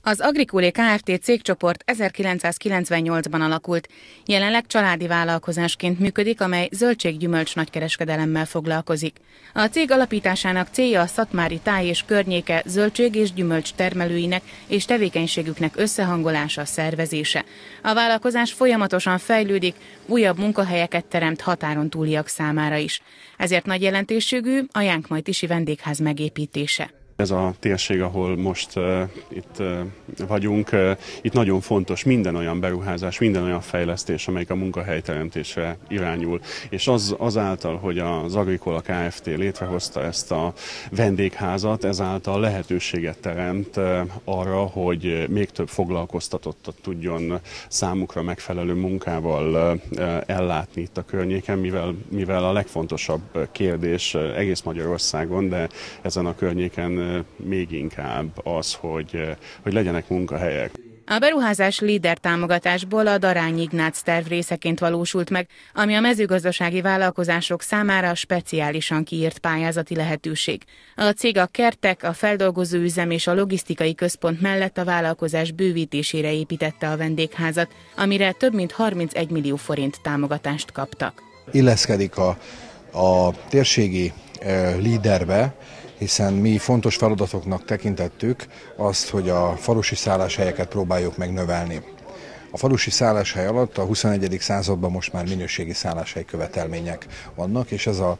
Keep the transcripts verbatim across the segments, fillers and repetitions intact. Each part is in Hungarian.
Az Agricole Kft. Cégcsoport ezerkilencszázkilencvennyolcban alakult. Jelenleg családi vállalkozásként működik, amely zöldség-gyümölcs nagykereskedelemmel foglalkozik. A cég alapításának célja a szatmári táj és környéke zöldség- és gyümölcs termelőinek és tevékenységüknek összehangolása, szervezése. A vállalkozás folyamatosan fejlődik, újabb munkahelyeket teremt határon túliak számára is. Ezért nagy jelentőségű a Jánkmajtisi vendégház megépítése. Ez a térség, ahol most uh, itt uh, vagyunk, uh, itt nagyon fontos minden olyan beruházás, minden olyan fejlesztés, amelyik a munkahelyteremtésre irányul. És az, azáltal, hogy az Agricole Kft. Létrehozta ezt a vendégházat, ezáltal lehetőséget teremt uh, arra, hogy még több foglalkoztatottat tudjon számukra megfelelő munkával uh, ellátni itt a környéken, mivel, mivel a legfontosabb kérdés uh, egész Magyarországon, de ezen a környéken még inkább az, hogy, hogy legyenek munkahelyek. A beruházás Leader támogatásból a Darányi Ignác terv részeként valósult meg, ami a mezőgazdasági vállalkozások számára speciálisan kiírt pályázati lehetőség. A cég a kertek, a feldolgozóüzem és a logisztikai központ mellett a vállalkozás bővítésére építette a vendégházat, amire több mint harmincegy millió forint támogatást kaptak. Illeszkedik a, a térségi e, Leaderbe, hiszen mi fontos feladatoknak tekintettük azt, hogy a falusi szálláshelyeket próbáljuk meg növelni. A falusi szálláshely alatt a huszonegyedik században most már minőségi szálláshely követelmények vannak, és ez a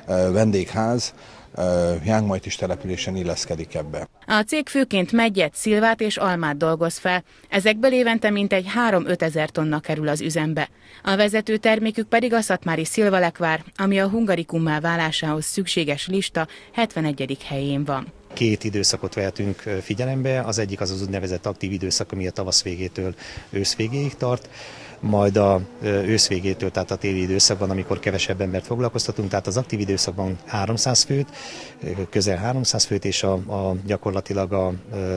vendégház Jánkmajtis településen illeszkedik ebbe. A cég főként meggyet, szilvát és almát dolgoz fel. Ezekből évente mintegy három-öt ezer tonna kerül az üzembe. A vezető termékük pedig a szatmári szilvalekvár, ami a hungarikummá válásához szükséges lista hetvenegyedik helyén van. Két időszakot vehetünk figyelembe, az egyik az az úgynevezett aktív időszak, ami a tavasz végétől ősz végéig tart, majd a ősz végétől, tehát a téli időszakban, amikor kevesebb embert foglalkoztatunk, tehát az aktív időszakban háromszáz főt, közel háromszáz főt, és a, a gyakorlatilag a, a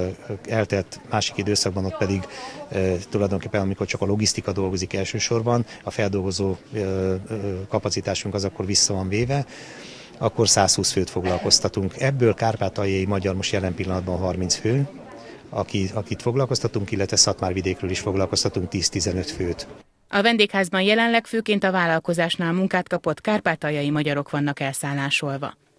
eltelt másik időszakban ott pedig e, tulajdonképpen, amikor csak a logisztika dolgozik elsősorban, a feldolgozó e, kapacitásunk az akkor vissza van véve, akkor százhúsz főt foglalkoztatunk. Ebből kárpátaljai magyar most jelen pillanatban harminc fő, akit, akit foglalkoztatunk, illetve Szatmárvidékről is foglalkoztatunk tíz-tizenöt főt. A vendégházban jelenleg főként a vállalkozásnál munkát kapott kárpátaljai magyarok vannak elszállásolva.